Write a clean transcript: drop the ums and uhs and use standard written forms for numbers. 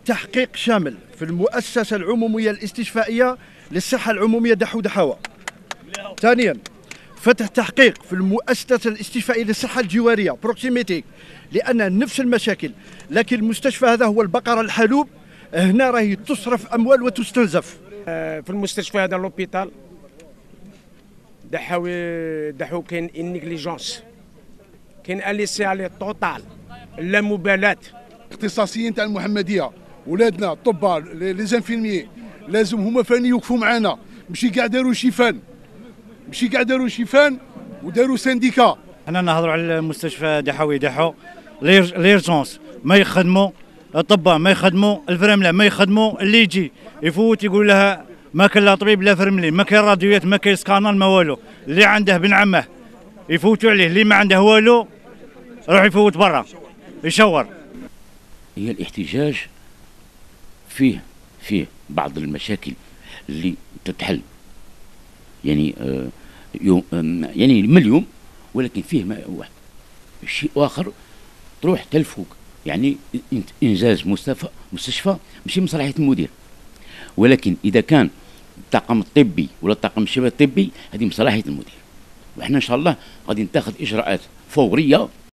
تحقيق شامل في المؤسسة العمومية الاستشفائية للصحة العمومية دحو دحاوة. ثانيا فتح تحقيق في المؤسسة الاستشفائية للصحة الجوارية بروكسيميتي، لأن نفس المشاكل، لكن المستشفى هذا هو البقرة الحلوب، هنا راهي تصرف أموال وتستنزف. في المستشفى هذا لوبيتال دحو كاين نيجليجونس، كاين اليسي عليه توتال، لا مبالاة. اختصاصيين تاع المحمديه ولادنا الطباء لي زانفيرميي لازم هما فاني يوقفوا معنا، ماشي كاع داروا شيفان وداروا سانديكا. حنا نهضروا على المستشفى دحوي دحو ليرجونس ما يخدموا، الطباء ما يخدموا، الفرامله ما يخدموا، اللي يجي يفوت يقول لها ما كان لا طبيب لا فرملي، ما كاين راديوات ما كاين سكانر ما والو، اللي عنده بن عمه يفوتوا عليه، اللي ما عنده والو يروح يفوت برا يشور. هي الاحتجاج فيه بعض المشاكل اللي تتحل، يعني يعني من اليوم، ولكن فيه شيء اخر تروح تلفوق، يعني انجاز مستشفى ماشي من صلاحيه المدير، ولكن اذا كان الطاقم الطبي ولا الطاقم الشباب الطبي هذه من صلاحيه المدير، وحنا ان شاء الله غادي نتخذ اجراءات فوريه